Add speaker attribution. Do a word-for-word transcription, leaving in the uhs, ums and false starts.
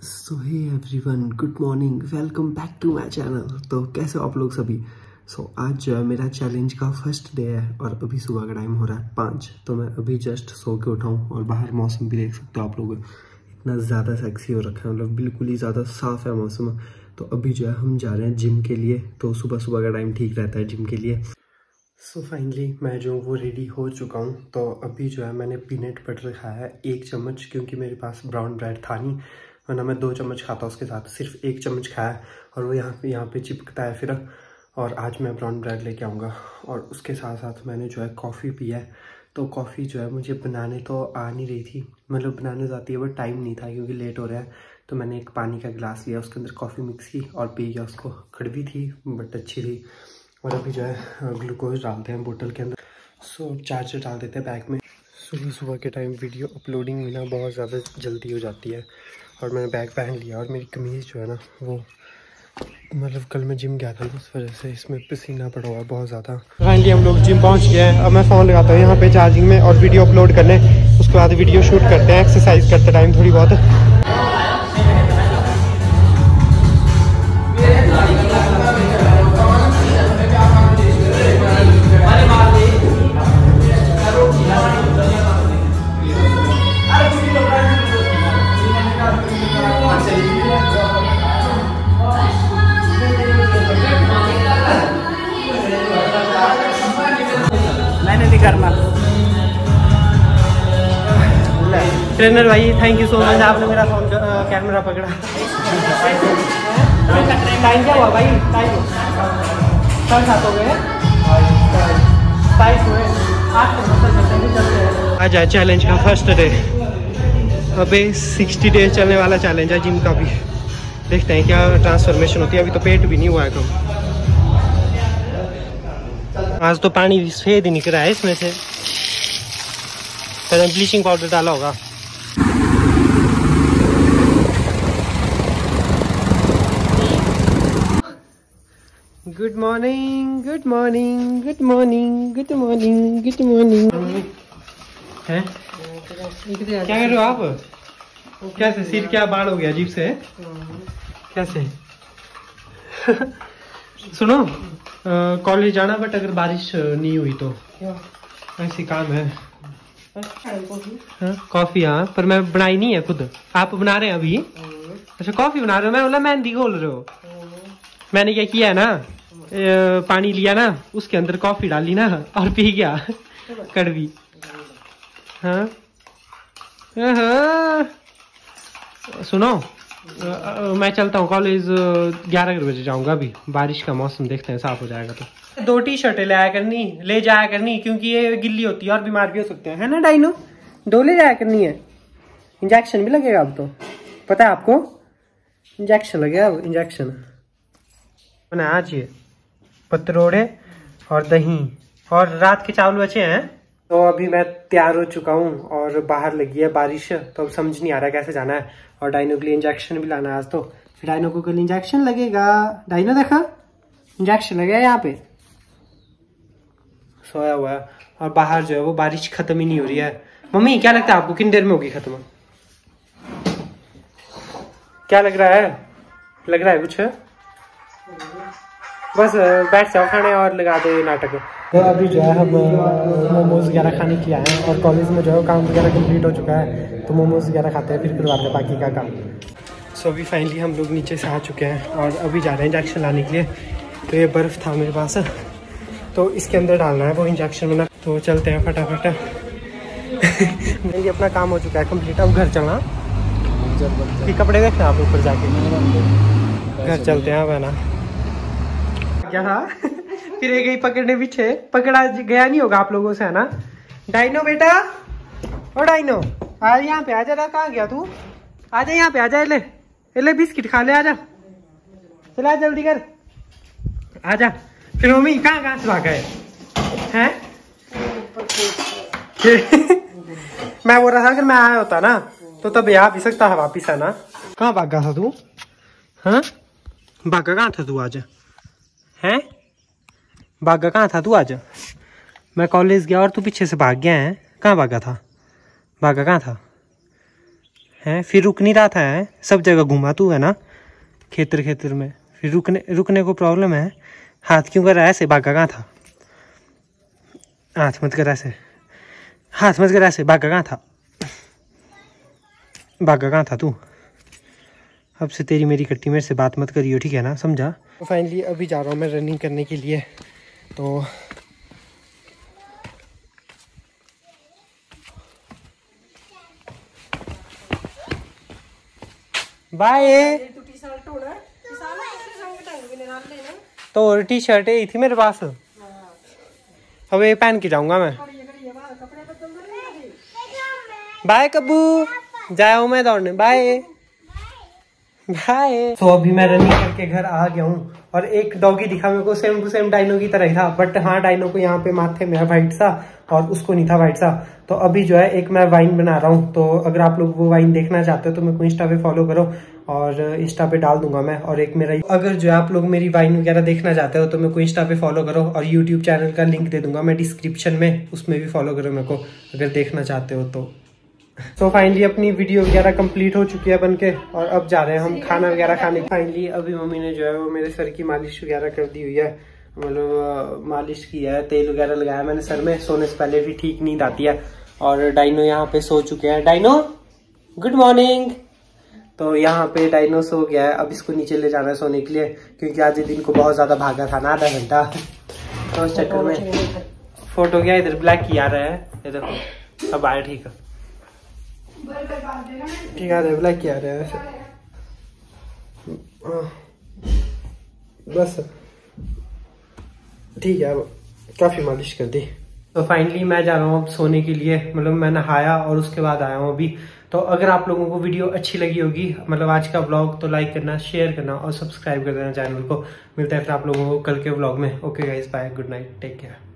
Speaker 1: So hey everyone, good morning, welcome back to my channel. तो कैसे हो आप लोग सभी। सो so, आज जो है मेरा चैलेंज का फर्स्ट डे है और अभी सुबह का टाइम हो रहा है पाँच। तो मैं अभी जस्ट सो के उठा हूँ और बाहर मौसम भी देख सकते हो आप लोग, इतना ज़्यादा सेक्सी हो रखा है, मतलब बिल्कुल ही ज़्यादा साफ़ है मौसम। तो अभी जो है हम जा रहे हैं जिम के लिए। तो सुबह सुबह का टाइम ठीक रहता है जिम के लिए। सो so, फाइनली मैं जो वो रेडी हो चुका हूँ। तो अभी जो है मैंने पीनट बटर खाया है एक चम्मच, क्योंकि मेरे पास ब्राउन ब्रेड था नहीं, वरना मैं दो चम्मच खाता उसके साथ। सिर्फ एक चम्मच खाया और वो यहाँ पे यहाँ पे चिपकता है फिर। और आज मैं ब्राउन ब्रेड लेके आऊँगा और उसके साथ साथ मैंने जो है कॉफ़ी पिया है। तो कॉफ़ी जो है मुझे बनाने तो आ नहीं रही थी, मतलब बनाने तो आती है बट टाइम नहीं था क्योंकि लेट हो रहा है। तो मैंने एक पानी का गिलास लिया, उसके अंदर कॉफ़ी मिक्स की और पी गया उसको। कड़वी थी बट अच्छी थी। और अभी जो है ग्लूकोज डालते हैं बोतल के अंदर। सो चार्जर डाल देते हैं बैग में। सुबह सुबह के टाइम वीडियो अपलोडिंग में ना बहुत ज़्यादा जल्दी हो जाती है। और मैंने बैग पहन लिया और मेरी कमीज़ जो है ना वो, मतलब कल मैं जिम गया था उस वजह से इसमें पसीना पड़ा हुआ है बहुत ज़्यादा। फाइनली हम लोग जिम पहुंच गए हैं। अब मैं फ़ोन लगाता हूँ यहाँ पे चार्जिंग में और वीडियो अपलोड करने। उसके बाद वीडियो शूट करते हैं, एक्सरसाइज करते टाइम थोड़ी बहुत।
Speaker 2: मैंने नहीं करना। ट्रेनर भाई थैंक यू सो मच, आपने मेरा फोन कैमरा पकड़ा। टाइम क्या हुआ भाई? टाइम साढ़े सात हो गए।
Speaker 1: आज है चैलेंज का फर्स्ट डे। अबे सिक्सटी डेज चलने वाला चैलेंज है जिम का भी। देखते हैं क्या ट्रांसफॉर्मेशन होती है। अभी तो पेट भी नहीं हुआ है कम। आज तो पानी सफेद ही निकल रहा है इसमें से, पहले ब्लीचिंग पाउडर डाला होगा। Good morning, good morning, good morning, good morning, good morning. हैं? क्या कर रहे हो आप? कैसे सिर क्या बाढ़ हो गया अजीब से? कैसे? सुनो, कॉलेज जाना बट अगर बारिश नहीं हुई तो ऐसी काम है। कॉफी हाँ, पर मैं बनाई नहीं है खुद। आप बना रहे हैं अभी? अच्छा कॉफी बना रहे हो। मैं बोला मेहंदी घोल रहे हो। मैंने क्या किया है ना, ए, पानी लिया ना, उसके अंदर कॉफी डाली ना और पी गया कड़वी। हाँ सुनो, Uh, मैं चलता हूँ कॉलेज। ग्यारह बजे जाऊंगा। अभी बारिश का मौसम देखते हैं, साफ हो जाएगा तो। दो टी शर्टें ले आया करनी, ले जाया करनी, क्योंकि ये गिल्ली होती है और बीमार भी हो सकते हैं, है ना डाइनो? दो ले जाया करनी है। इंजेक्शन भी लगेगा अब तो, पता है आपको? इंजेक्शन लगेगा अब, इंजेक्शन। मैंने आज ये पतरोड़े और दही और रात के चावल बचे हैं। तो अभी मैं तैयार हो चुका हूँ और बाहर लगी है बारिश, तो अब समझ नहीं आ रहा कैसे जाना है। और डाइनो के लिए इंजेक्शन भी लाना है आज, तो फिर डाइनो को कल इंजेक्शन लगेगा। डाइनो देखा, इंजेक्शन लगेगा यहाँ पे, सोया हुआ है। और बाहर जो है वो बारिश खत्म ही नहीं हो रही है। मम्मी क्या लगता है आपको कितनी देर में होगी खत्म? क्या लग रहा है? लग रहा है कुछ? बस बैठ जाओ खाने और लगा दो नाटक। तो अभी जो है हम मोमोज वगैरह खाने के लिए आए हैं और कॉलेज में जो है काम वगैरह कंप्लीट हो चुका है, तो मोमोज वगैरह खाते हैं फिर करवाते हैं बाकी का काम। सो अभी फाइनली हम लोग नीचे से आ चुके हैं और अभी जा रहे हैं इंजेक्शन लाने के लिए। तो ये बर्फ़ था मेरे पास, तो इसके अंदर डालना है वो इंजेक्शन बना। तो चलते हैं फटाफट। मेरी अपना काम हो चुका है कंप्लीट। अब घर चलना, फिर कपड़े देखना आप ऊपर जाके। घर चलते हैं अब, है ना? क्या था? फिर एक गई पकड़ने पीछे, पकड़ा गया नहीं होगा आप लोगों से, है ना? डाइनो बेटा, ओ डाइनो आ यहाँ पे आजा। कहाँ गया तू? आजा यहाँ पे आजा। ले ले बिस्किट खा ले, आजा चला जल्दी कर, आजा। फिर मम्मी कहाँ कहाँ से भागा है, हैं? मैं बोल रहा था अगर मैं आया होता ना तो तब आ भी सकता है वापिस, है ना? कहाँ भागा था तू? हाँ भागा कहाँ था तू आज? हैं भागा कहाँ था तू आज? मैं कॉलेज गया और तू पीछे से भाग गया है। कहाँ भागा था? भागा कहाँ था?
Speaker 2: हैं, फिर रुक नहीं रहा था है, सब जगह घुमा तू है ना खेतर खेतर में, फिर रुकने रुकने को प्रॉब्लम है। हाथ क्यों कर रहा है ऐसे, भागा कहाँ था, हाथ मत कर ऐसे, हाथ मत कर ऐसे, भागा कहाँ था, भागा कहाँ था तू। अब से तेरी मेरी कट्टी मेरे से बात मत करियो, ठीक है ना, समझा। तो फाइनली अभी जा रहा हूँ मैं रनिंग करने के लिए। तो बाय। तो और टी शर्ट ही थी मेरे पास, अब ये पहन के जाऊंगा मैं। बाय कब्बू, जाओ मैं दौड़ने, बाय बाय। तो अभी मैं रनिंग करके घर आ गया हूँ और एक डॉगी दिखा मेरे को, सेम टू सेम डाइनो की तरह ही था, बट हाँ डाइनो को यहाँ पे माथे में वाइट सा और उसको नहीं था वाइट सा। तो अभी जो है एक मैं वाइन बना रहा हूँ, तो अगर आप लोग वो वाइन देखना चाहते हो तो मेरे को इंस्टा पे फॉलो करो और इंस्टा पे डाल दूंगा मैं। और एक मेरा, अगर जो है आप लोग मेरी वाइन वगैरह देखना चाहते हो तो मेरे को इंस्टा पे फॉलो करो और यूट्यूब चैनल का लिंक दे दूंगा मैं डिस्क्रिप्शन में, उसमें भी फॉलो करो मेरे को अगर देखना चाहते हो तो। तो फाइनली अपनी वीडियो वगैरह कंप्लीट हो चुकी है बनके और अब जा रहे हैं हम खाना वगैरह खाने। फाइनली अभी मम्मी ने जो है वो मेरे सर की मालिश वगैरह कर दी हुई है, मतलब मालिश की है, तेल वगैरह लगाया मैंने सर में, सोने से पहले भी ठीक नींद आती है। और डाइनो यहाँ पे सो चुके हैं। Dino good morning. तो यहाँ पे डाइनो सो गया है, अब इसको नीचे ले जाना है सोने के लिए, क्योंकि आज दिन को बहुत ज्यादा भागा था ना, आधा घंटा, तो उस चक्कर में फोटो गया इधर ब्लैक की आ रहा है, ये देखो अब आया, ठीक है ठीक है, ब्लैक किया रहा है बस, ठीक है, काफी मालिश कर दी। तो फाइनली मैं जा रहा हूँ अब सोने के लिए, मतलब मैं नहाया और उसके बाद आया हूँ अभी। तो अगर आप लोगों को वीडियो अच्छी लगी होगी, मतलब आज का व्लॉग, तो लाइक करना, शेयर करना और सब्सक्राइब कर देना चैनल को। मिलता है फिर आप लोगों को कल के व्लॉग में। Okay guys, bye, good night, take care.